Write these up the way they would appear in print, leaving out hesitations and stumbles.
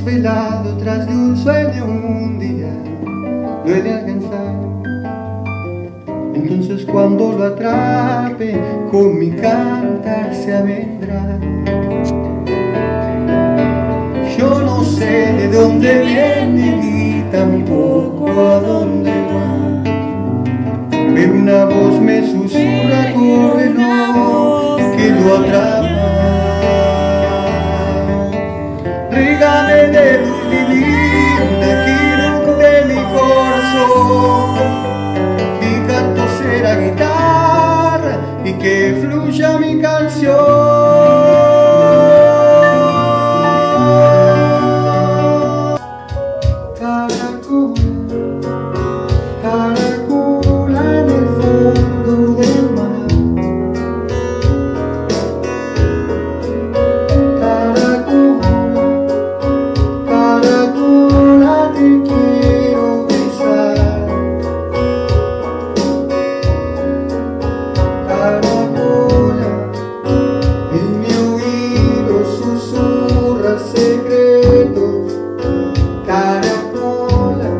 desvelado tras de un sueño un día lo he de alcanzar. Entonces cuando lo atrape con mi cantar se avendrá. Yo no sé de dónde viene ni tampoco a dónde va, pero una voz me susurra, córrelo, que lo atrapa. Regame de luz divina, quiero de mi corazón. Mi canto será guitarra y que fluya mi canción. Caracola en el fondo del mar. Caracola, te quiero besar. Caracola, en mi oído susurra secretos. Caracola,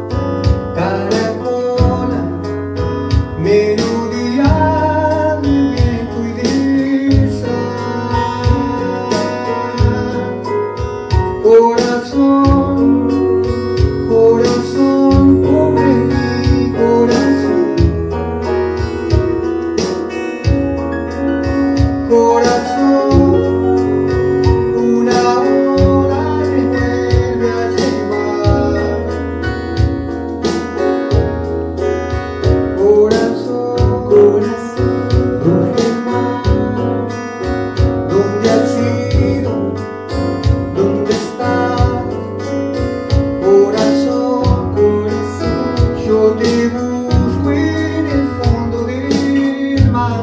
caracola, melodía de viento y de sal. Corazón, corazón, pobre mi corazón. Corazón, una ola me vuelve a llevar. Corazón, corazón, ¿dónde vas? ¿Dónde has ido? ¿Dónde estás? Corazón, corazón, yo te busco en el fondo del mar.